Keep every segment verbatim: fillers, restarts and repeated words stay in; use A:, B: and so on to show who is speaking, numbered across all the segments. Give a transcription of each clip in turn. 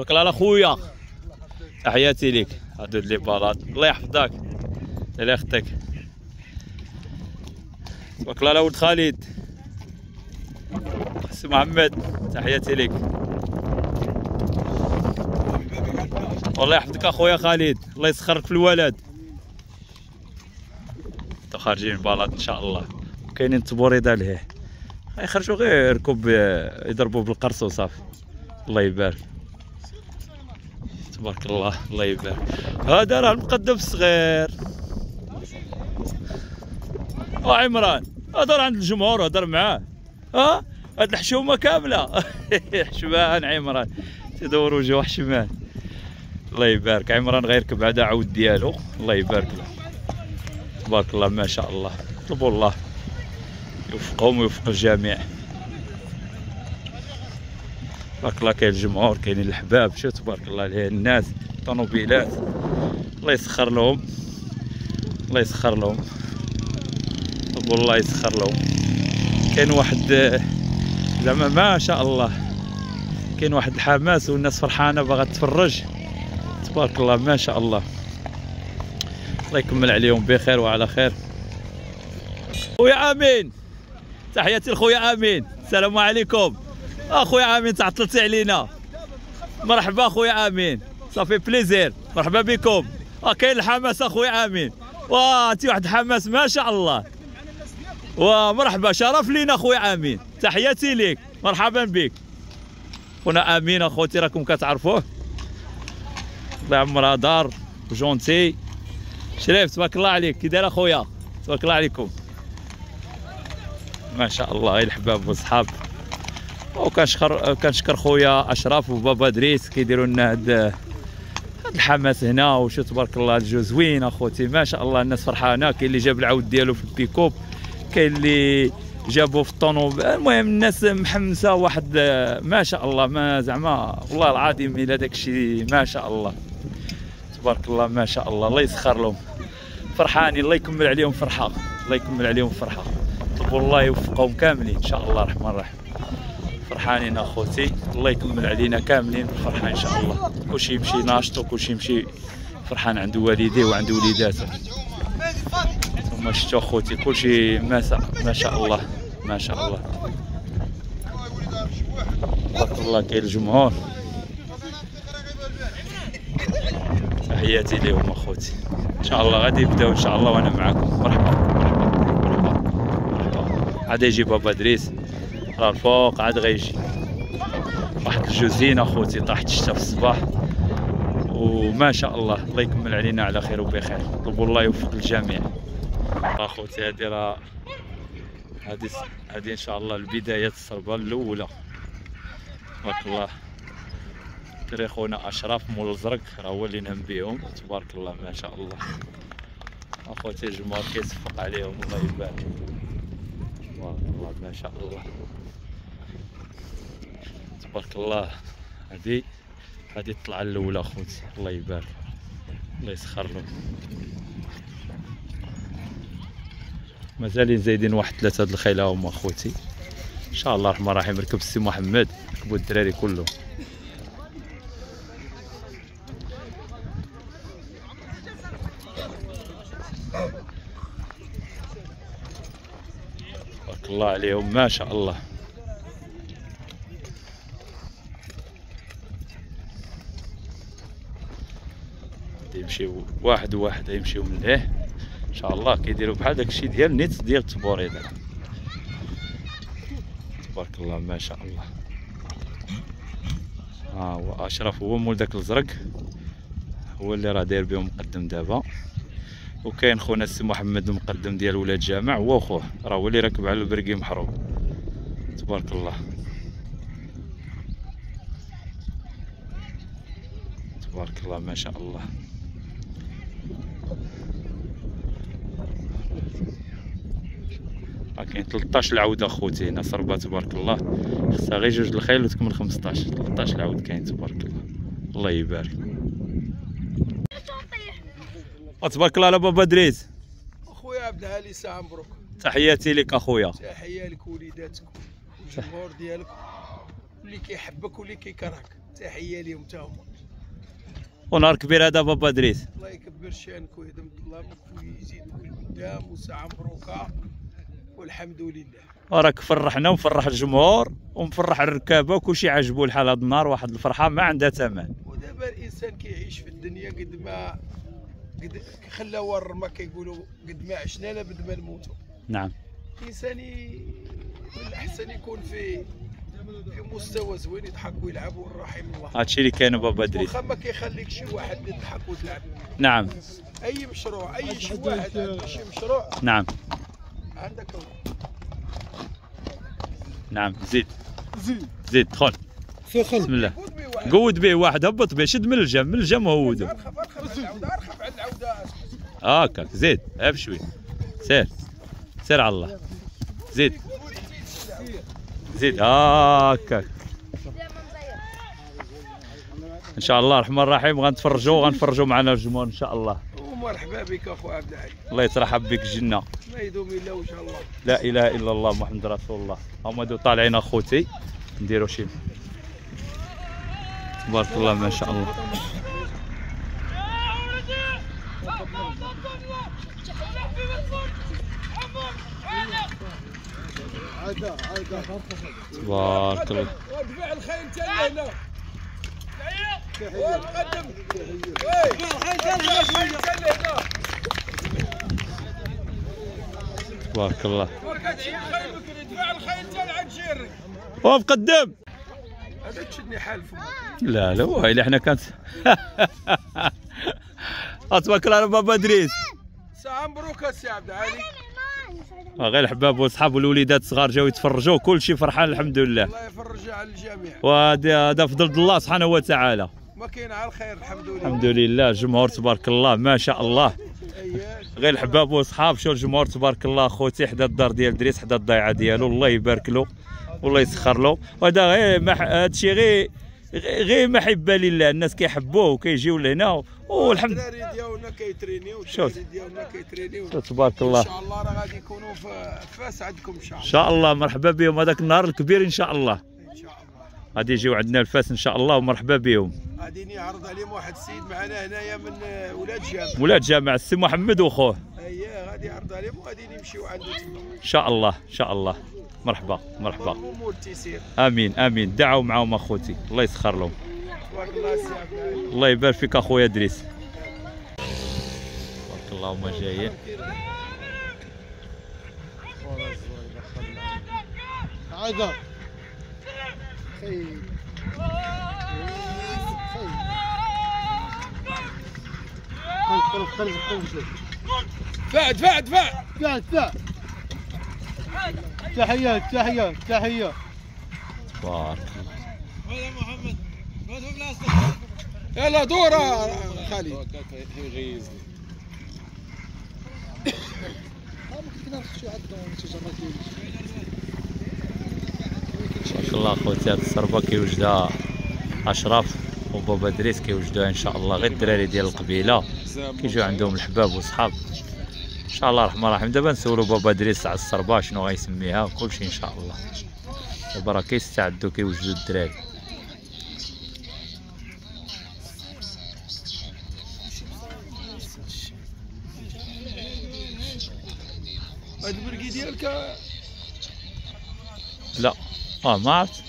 A: تبارك الله على خويا، تحياتي ليك. هادو لي بلاط الله يحفظك، الله يخطيك. تبارك الله على ولد خالد، سي محمد تحياتي ليك. والله يحفظك اخويا خالد، الله يسخرك في الولد. خارجين بلاط ان شاء الله، وكاينين تبوريضه لهيه غيخرجوا غير ركوب يضربوا بالقرص وصافي. الله يبارك تبارك الله، الله يبارك. هذا راه المقدم الصغير اه عمران، هضر عند الجمهور هضر معاه. ها هاد الحشومه كامله حشمان عمران تدور وجه حشمان. الله يبارك عمران غيركب عاد عود ديالو. الله يبارك له تبارك الله ما شاء الله. طلبوا الله يوفقهم ويوفق الجميع. تبارك الله كاين الجمهور كاينين الحباب، شوف تبارك الله عليه الناس الطوموبيلات. الله يسخر لهم، الله يسخر لهم، والله يسخر لهم. كاين واحد زعما ما شاء الله، كاين واحد الحماس والناس فرحانه باغا تتفرج. تبارك الله ما شاء الله، الله يكمل عليهم بخير وعلى خير. خويا امين تحياتي لخويا امين، السلام عليكم. اخويا امين تعطلتي علينا، مرحبا اخويا امين، صافي بليزير، مرحبا بكم. اه كاين الحماس اخويا امين، واه انت واحد الحماس ما شاء الله. ومرحبا شرف لينا اخويا امين، تحياتي ليك، مرحبا بك خونا امين. اخوتي راكم كتعرفوه، الله يعمرها دار وجونتي. شريف تبارك الله عليك، كي داير اخويا؟ تبارك الله عليكم ما شاء الله، غير الحباب والصحاب. وكنشكر كنشكر خويا اشرف وبابا دريس كيديروا لنا هاد هاد الحماس هنا. وشو تبارك الله الجو زوين اخوتي ما شاء الله، الناس فرحانه. كاين اللي جاب العود ديالو في البيكوب، كاين اللي جابوه في الطونوب. المهم الناس محمسه واحد ما شاء الله، ما زعما والله العظيم الا داك الشيء ما شاء الله تبارك الله ما شاء الله. الله يسخر لهم، فرحانين، الله يكمل عليهم فرحه، الله يكمل عليهم فرحه. والله يوفقهم كاملين ان شاء الله الرحمن الرحيم. فرحانين اخوتي، الله يكمل علينا كاملين بالفرحه ان شاء الله. كلشي يمشي ناشط وكلشي يمشي فرحان عند والديه وعند وليداته. ثم شفتوا اخوتي كلشي ما شاء الله ما شاء الله تبارك الله. كاين الجمهور تحياتي ليهم اخوتي. ان شاء الله غادي يبداو ان شاء الله وانا معاكم. مرحبا مرحبا مرحبا. عاد يجي بابا دريس راه الفوق، عاد غيجي واحد الجوزين اخوتي طاحت الشتا في الصباح وما شاء الله. الله يكمل علينا على خير وبخير، طلبوا الله يوفق الجميع اخوتي. هادي راه هادي هادي ان شاء الله البدايه الصربه الاولى تبارك الله. دري خونا اشرف مول الزرق راه هو اللي نهم بهم تبارك الله ما شاء الله. اخوتي الجمهور كيصفق عليهم الله يبارك تبارك الله ما شاء الله تبارك الله. هادي هادي الطلعه الاولى اخوتي، الله يبارك الله يسخر لهم. مازالين زايدين واحد ثلاثه د الخيله هما اخوتي ان شاء الله الرحمن الرحيم. ركب السي محمد، ركبوا الدراري كلهم. تبارك الله عليهم ما شاء الله. يمشيو واحد واحد يمشيو من لهيه ان شاء الله. كيديروا بحال داكشي ديال نيت ديال التبوريضه تبارك الله ما شاء الله. ها آه هو اشرف هو مول داك الزرق، هو اللي راه داير بهم مقدم دابا. وكاين خونا السي محمد المقدم ديال ولاد جامع، هو وخوه راه هو اللي راكب على البرقي محروم تبارك الله تبارك الله ما شاء الله. كاين ثلاثطاش العود اخوتي هنا صربه تبارك الله. خصها غير جوج الخيل وتكمل خمسطاش. ثلاثطاش العود كاين تبارك الله الله يبارك. تبارك الله على بابا دريس
B: اخويا عبد الهالي ساعه مبروك.
A: تحياتي لك اخويا.
B: تحيه لك وليداتك والجمهور ديالك واللي كيحبك واللي كيكرهك، تحيه ليهم تا هما.
A: ونهار كبير هذا بابا دريس.
B: الله يكبر شانك ويهدم ظلامك ويزيدك لقدام وساعه مبروكه والحمد لله.
A: وراك فرحنا ومفرح الجمهور ومفرح الركابه وكلشي عاجبو الحال. هذا النهار واحد الفرحه ما عندها ثمن.
B: ودابا الانسان كيعيش في الدنيا قد ما قد خلا ور ما كيقولوا قد ما عشنا لابد ما نموتوا.
A: نعم.
B: الانسان من الاحسن يكون في في مستوى زوين، يضحك ويلعب والرحم الله.
A: هادشي اللي كاين بابا دريس.
B: واخا ما كيخليك شي واحد يضحك وتلعب.
A: نعم.
B: اي مشروع اي شي واحد عنده شي مشروع.
A: نعم.
B: عندك
A: نعم. زيد
B: زيد
A: زيد دخل. بسم الله. قود به واحد، هبط به، شد من الجم من الجم هودو.
B: ارخف ارخف على العوده، ارخف على العوده.
A: هاكاك زيد ها بشوي. سير سير على الله. زيد زيد هاكاك. ان شاء الله الرحمن الرحيم غنتفرجوا غنفرجوا معنا الجمهور ان شاء الله.
B: ومرحبا بك اخو عبد العالي.
A: الله يترحب بك الجنه.
B: ما يدوم الا وجه الله.
A: لا اله الا الله محمد رسول الله. هما دو طالعين اخوتي نديروا شي. تبارك الله ما شاء الله. تبارك الله.
B: ودفع الخيل تاعي هنا. وقدم. الخيل تاعي هنا.
A: تبارك الله.
B: دفع الخيل تاعي عند جيرك.
A: وقف قدم.
B: هذا تشدني حال فمك.
A: لا لا وهاي احنا كانت. تبارك الله بابا دريس.
B: ساعة مبروكة سي عبد العالي.
A: غير الحباب والصحاب والوليدات الصغار جاو يتفرجوا كل شيء فرحان الحمد لله.
B: الله يفرج على الجميع.
A: وهذا هذا فضل الله سبحانه وتعالى.
B: ما كاين على الخير الحمد لله.
A: الحمد لله الجمهور تبارك الله ما شاء الله.
B: أياك.
A: غير الحباب والصحاب شو الجمهور تبارك الله. خوتي حدا الدار ديال دريس حدا الضيعه ديالو الله يبارك له والله يسخر له. وهذا غير مح... هادشي غير غير محبه لله. الناس كيحبوه وكيجيو لهنا والحمد لله.
B: الدراري ديالنا كيترينيو
A: شوف.
B: الدراري ديالنا كيترينيو.
A: تبارك الله.
B: ان شاء الله راه غادي يكونوا في فاس عندكم ان شاء
A: ان
B: الله.
A: شاء الله مرحبا بهم هذاك النهار الكبير ان شاء الله.
B: ان شاء الله
A: غادي يجيو عندنا الفاس ان شاء الله ومرحبا بهم.
B: غادي يعرض عليهم واحد السيد معنا هنايا من ولاد جامع.
A: ولاد جامع السي محمد واخوه.
B: اييه غادي يعرض عليهم وغادي نمشيو عنده تما.
A: ان شاء الله ان شاء الله. مرحبا مرحبا.
B: الامور تيسير.
A: امين امين. دعوا معهم اخوتي الله يسخر لهم.
B: تبارك الله سي عبد العالي.
A: الله يبارك فيك اخويا دريس. تبارك الله هما جايين.
C: عايدة خي
B: دفع دفع دفع
C: دفع دفع. تحيات تحيات تحيات.
A: تبارك
B: هذا محمد يلا دور خالد.
A: تبارك الله اخوتي. هاد الصربه كيوجدها اشرف وبابا دريس كيوجدوها ان شاء الله. غير الدراري ديال القبيله كيجيو عندهم الحباب والصحاب ان شاء الله الرحمن الرحيم. دابا نسولو بابا دريس على الصربه شنو غيسميها كلشي ان شاء الله. دابا راه كيستعدوا كيوجدوا الدراري.
B: هاد البرقي ديالك
A: لا اه ما عرفت.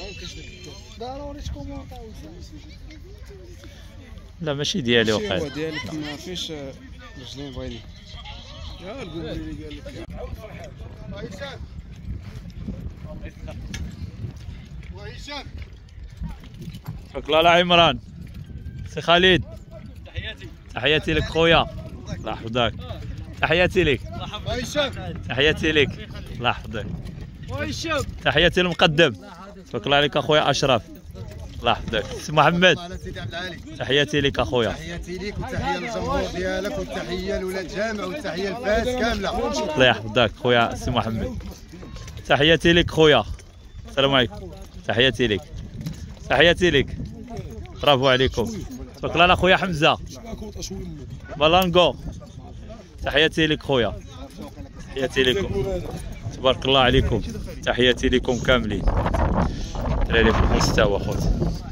A: لا ماشي ديالي وقيلا.
D: هو ديالك ما فيش رجلين بغيني.
B: يا القول اللي قال لك وهشام وهشام.
A: تبارك الله على عمران. سي خالد تحياتي تحياتي لك خويا الله يحفظك. تحياتي لك
B: وهشام.
A: تحياتي لك الله يحفظك.
B: وهشام.
A: تحياتي للمقدم. تبارك الله عليك اخويا اشرف الله يحفظك. سي محمد
C: على سيدي عبد العالي.
A: تحياتي لك اخويا.
C: تحياتي ليك وتحيه للجمهور ديالك وتحيه لولاد جامع وتحيه لفاس كامله.
A: الله يحفظك خويا سي محمد. تحياتي لك خويا. السلام عليكم. تحياتي لك تحياتي لك. برافو عليكم. تبارك الله على خويا حمزه مالانغو. تحياتي لك خويا. تحياتي لكم. تبارك الله عليكم. تحياتي لكم كاملين. دراري في المستوى خوتي.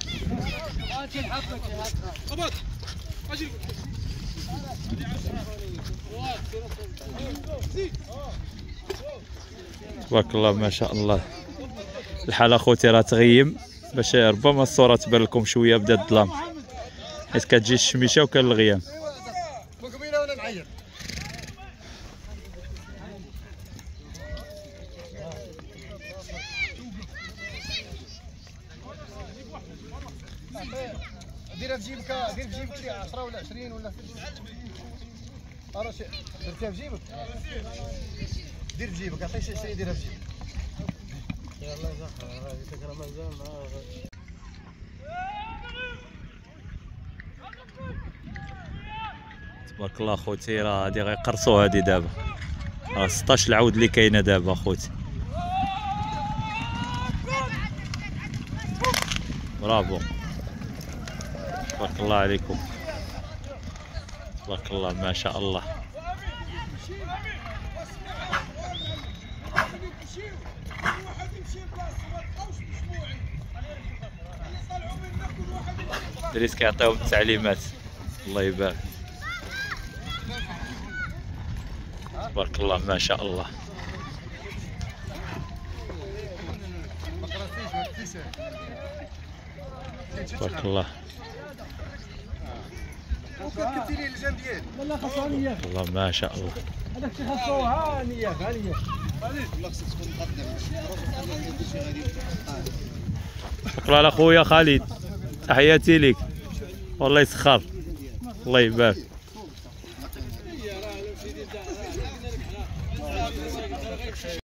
A: تبارك الله ما شاء الله. الحالة خوتي راه تغيم باش ربما الصورة تبان لكم شوية بدا الظلام حيت كتجي الشميشة وكان الغيام.
C: ديرها في جيبك، دير في جيبك شي عشرة ولا عشرين ولا راه شي درتها في جيبك، دير في جيبك، عطيه شي عشرين ديرها في جيبك. يلاه زهر راه فكره مازال.
A: تبارك الله خوتي راه هادي غيقرصوا هادي دابا، راه ستطاش العود اللي كاينه دابا خوتي. برافو تبارك الله عليكم، تبارك الله ما شاء الله. دريس كيعطيهم التعليمات الله يبارك. تبارك الله ما شاء الله. تبارك الله
C: كتبتي الجنب ديالي.
B: لا خاصني
A: تبارك الله ما شاء الله.
B: هذاك شي خاصو هانيه هانيه.
C: والله خصك تكون مقدم.
A: تبارك الله على خويا خالد، تحياتي ليك والله يسخر الله يبارك.